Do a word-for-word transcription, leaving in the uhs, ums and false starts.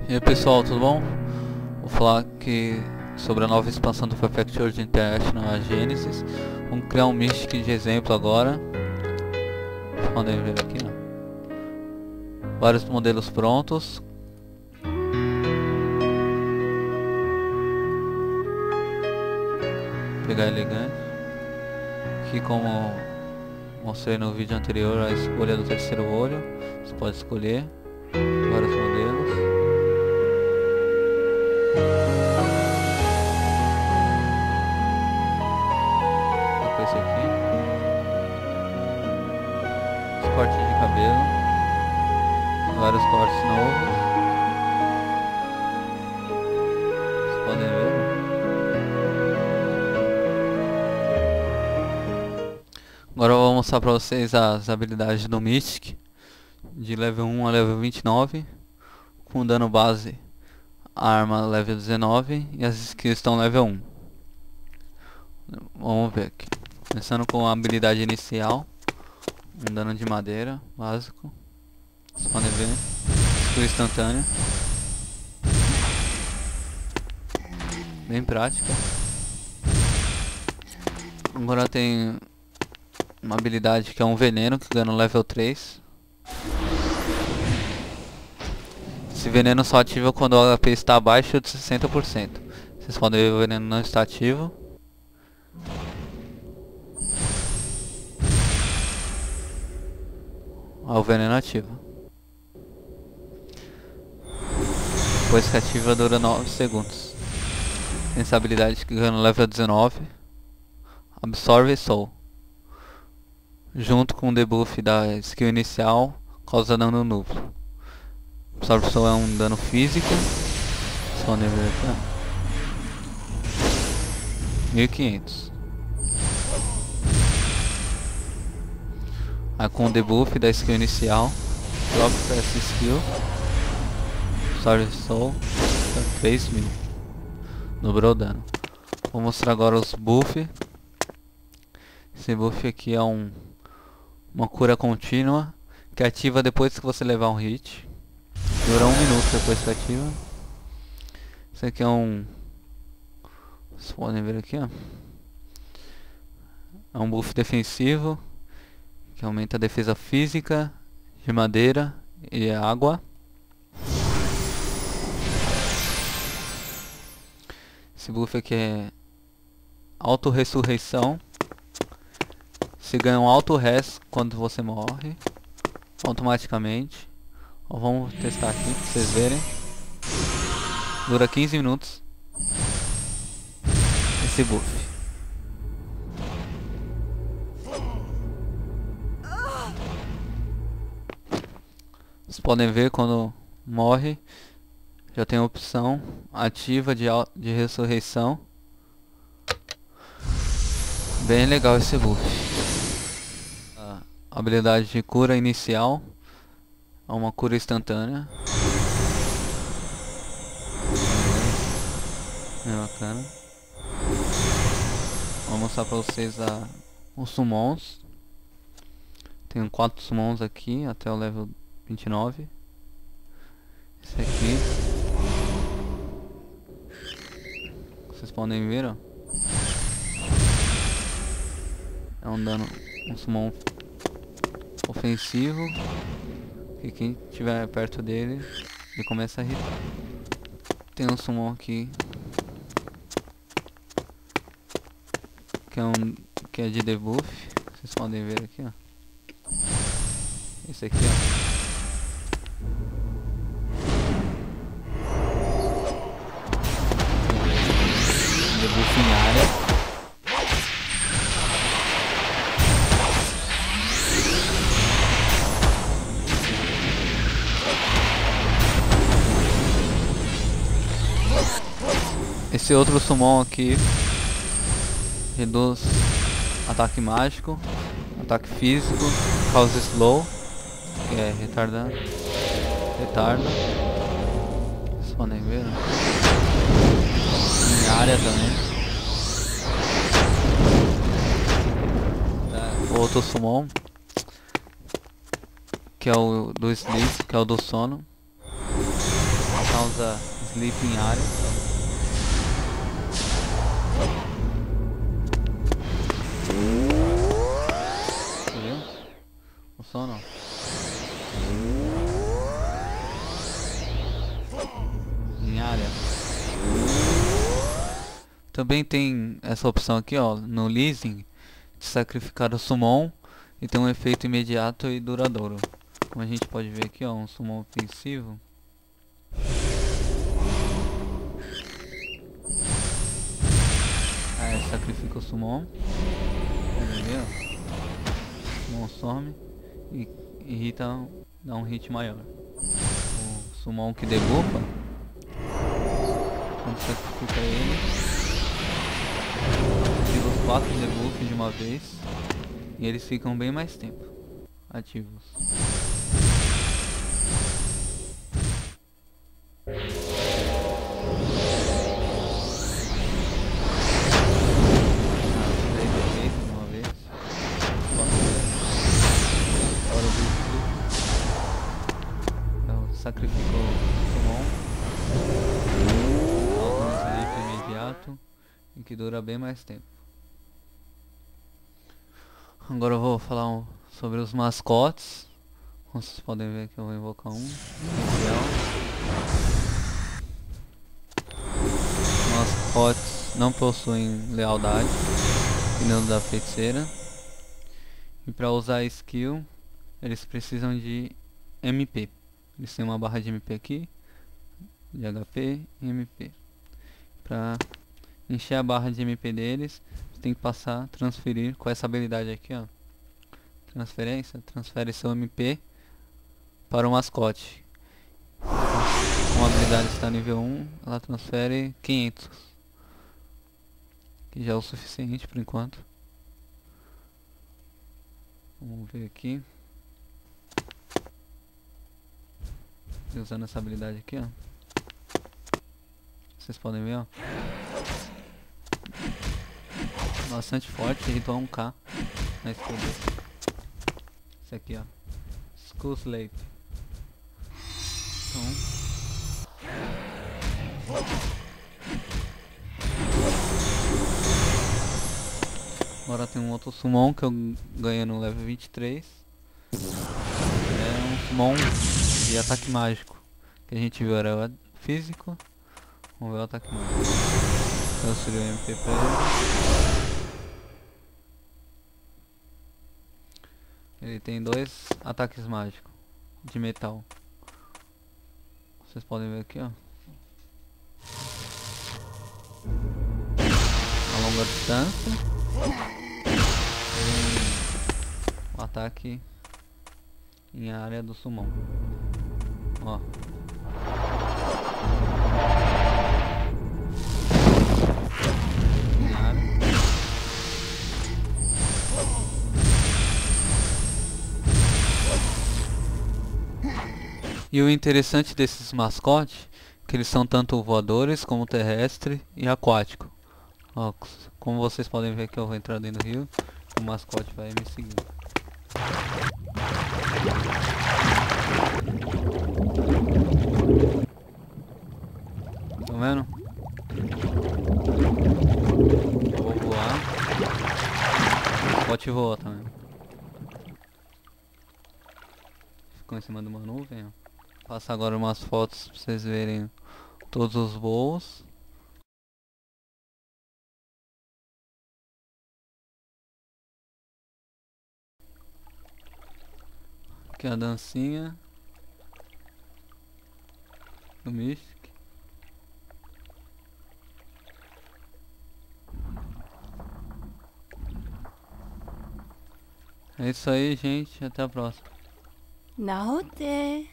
E aí pessoal, tudo bom? Vou falar aqui sobre a nova expansão do Perfect World International, a Genesis. Vamos criar um Mystic de exemplo agora. Podem ver aqui, ó. Vários modelos prontos. Vou pegar elegante. Aqui, como mostrei no vídeo anterior, a escolha do terceiro olho. Você pode escolher vários modelos. Esse aqui, os cortes de cabelo, vários cortes novos, vocês podem ver. Agora eu vou mostrar para vocês as habilidades do Mystic de level um a level vinte e nove, com dano base a arma level dezenove e as skills estão level um. Vamos ver aqui. Começando com a habilidade inicial, um dano de madeira básico. Vocês podem ver, skill instantânea, bem prática. Agora tem uma habilidade que é um veneno, que ganha no level três. Esse veneno só ativa quando o H P está abaixo de sessenta por cento. Vocês podem ver, o veneno não está ativo. Ah, o veneno ativa. Depois que ativa dura nove segundos. Tem essa habilidade que ganha no level dezenove. Absorve Soul. Junto com o debuff da skill inicial, causa dano duplo. Absorve Soul é um dano físico. Só nível aqui, mil e quinhentos. Aí com o debuff da skill inicial, drop essa skill, Absorve Soul, três mil. Dobrou o dano. Vou mostrar agora os buffs. Esse buff aqui é um uma cura contínua que ativa depois que você levar um hit. Dura um minuto depois que ativa. Esse aqui é um... Vocês podem ver aqui, ó. É um buff defensivo que aumenta a defesa física de madeira e água. Esse buff aqui é auto-ressurreição. Você ganha um auto-res quando você morre automaticamente. Ó, vamos testar aqui pra vocês verem. Dura quinze minutos esse buff. Vocês podem ver, quando morre já tem a opção ativa de, de ressurreição. Bem legal esse buff. A habilidade de cura inicial é uma cura instantânea. É bacana. Vou mostrar pra vocês a, os summons. Tenho quatro summons aqui até o level vinte e nove. Esse aqui, vocês podem ver, ó. É um dano, um summon ofensivo, e quem estiver perto dele, ele começa a irritar. Tem um summon aqui que é um que é de debuff. Vocês podem ver aqui, ó. Esse aqui, ó. Debuff em área. Esse outro summon aqui reduz ataque mágico, ataque físico, causa slow, que é retardando, retarda. Vocês podem ver, né? Em área também. É, outro summon que é o do sleep, que é o do sono. causa Sleeping Area. Viu? O som não. Em área. Também tem essa opção aqui, ó, no leasing, de sacrificar o summon e tem um efeito imediato e duradouro. Como a gente pode ver aqui, ó, um summon ofensivo. Aí sacrifica o summon. Entendeu? O summon some e irrita, dá um hit maior. O summon que debufa, quando sacrifica ele, ativa os quatro debuffs de uma vez e eles ficam bem mais tempo ativos. Sacrificou o summon, causa um sleep imediato e que dura bem mais tempo. Agora eu vou falar um, sobre os mascotes. Como vocês podem ver que eu vou invocar um especial. Os mascotes não possuem lealdade, que nem o da feiticeira. E para usar a skill, eles precisam de M P. Eles têm uma barra de M P aqui, de H P e M P. Para encher a barra de M P deles, você tem que passar, transferir com essa habilidade aqui, ó. Transferência, transfere seu M P para o mascote. Uma habilidade está nível um, ela transfere quinhentos. Que já é o suficiente por enquanto. Vamos ver aqui. Usando essa habilidade aqui, ó. Vocês podem ver, ó. Bastante forte, irritou um K na skill dele. Esse aqui, ó. Skull Slave. Então. Agora tem um outro summon que eu ganhei no level vinte e três. É um summon de ataque mágico. Que a gente viu era o físico. Vamos ver o ataque mágico. Transferi o M P pra ele. Ele tem dois ataques mágicos de metal. Vocês podem ver aqui, ó. A longa distância. Um ataque em área do summon. Ó. Em área. E o interessante desses mascotes é que eles são tanto voadores como terrestre e aquático. Ó, como vocês podem ver que eu vou entrar dentro do rio, o mascote vai me seguir. Tá vendo? Eu vou voar. O mascote voa também. Ficou em cima de uma nuvem, ó. Passar agora umas fotos pra vocês verem todos os voos. Aqui a dancinha do Mystic. É isso aí, gente. Até a próxima. Naote!